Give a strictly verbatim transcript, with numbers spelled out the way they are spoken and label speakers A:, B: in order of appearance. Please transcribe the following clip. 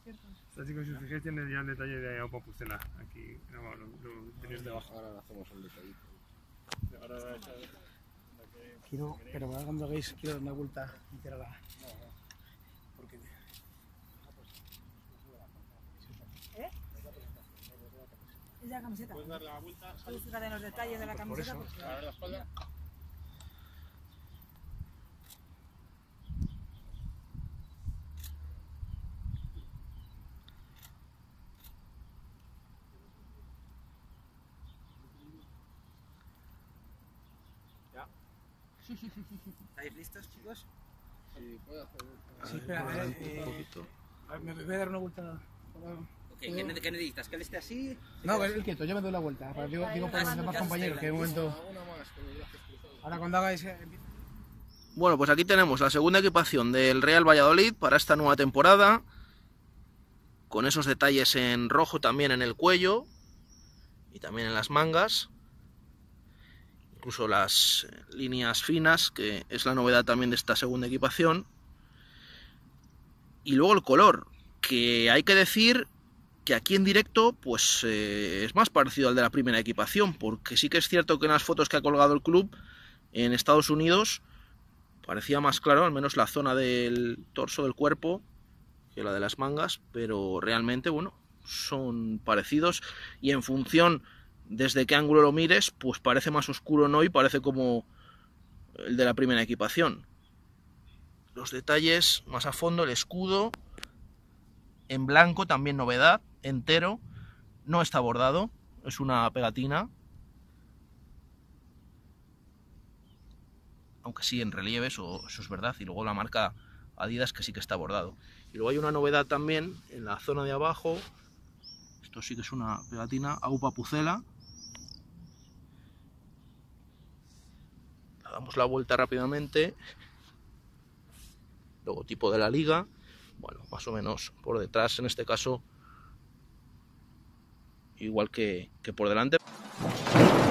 A: Así que si os fijáis tiene ya el detalle de Aupa Pucela. Aquí no, lo, lo tenéis debajo.
B: Ahora hacemos el detallito.
A: Ahora esa, la que...
C: Quiero, pero cuando hagáis, quiero dar una vuelta entera a la... Porque...
D: ¿Eh? Es la camiseta.
A: Puedes dar la vuelta.
D: Puedes fijarte en los detalles de la
C: Pues por
D: camiseta.
C: eso.
D: Porque...
A: A ver la espalda.
E: ¿Estáis listos, chicos?
B: Sí, puede hacer.
C: Sí, espera, eh, eh, a ver, me me voy a dar una vuelta...
E: Ok, ¿qué, ne- qué necesitas? ¿Que él esté así?
C: No, el quieto, yo me doy la vuelta. Para, digo, digo para los demás compañeros que de momento... Ahora cuando hagáis... eh,
F: Bueno, pues aquí tenemos la segunda equipación del Real Valladolid para esta nueva temporada, con esos detalles en rojo también en el cuello y también en las mangas, incluso las líneas finas, que es la novedad también de esta segunda equipación. Y luego el color, que hay que decir que aquí en directo pues eh, es más parecido al de la primera equipación, porque sí que es cierto que en las fotos que ha colgado el club en Estados Unidos parecía más claro, al menos la zona del torso del cuerpo, que la de las mangas, pero realmente, bueno, son parecidos y en función desde qué ángulo lo mires, pues parece más oscuro, ¿no? Y parece como el de la primera equipación. Los detalles más a fondo, el escudo en blanco, también novedad, entero, no está bordado, es una pegatina. Aunque sí en relieve, eso, eso es verdad, y luego la marca Adidas que sí que está bordado. Y luego hay una novedad también en la zona de abajo, esto sí que es una pegatina, Aupa Pucela. Damos la vuelta rápidamente, logotipo de la liga, bueno, más o menos por detrás, en este caso, igual que, que por delante.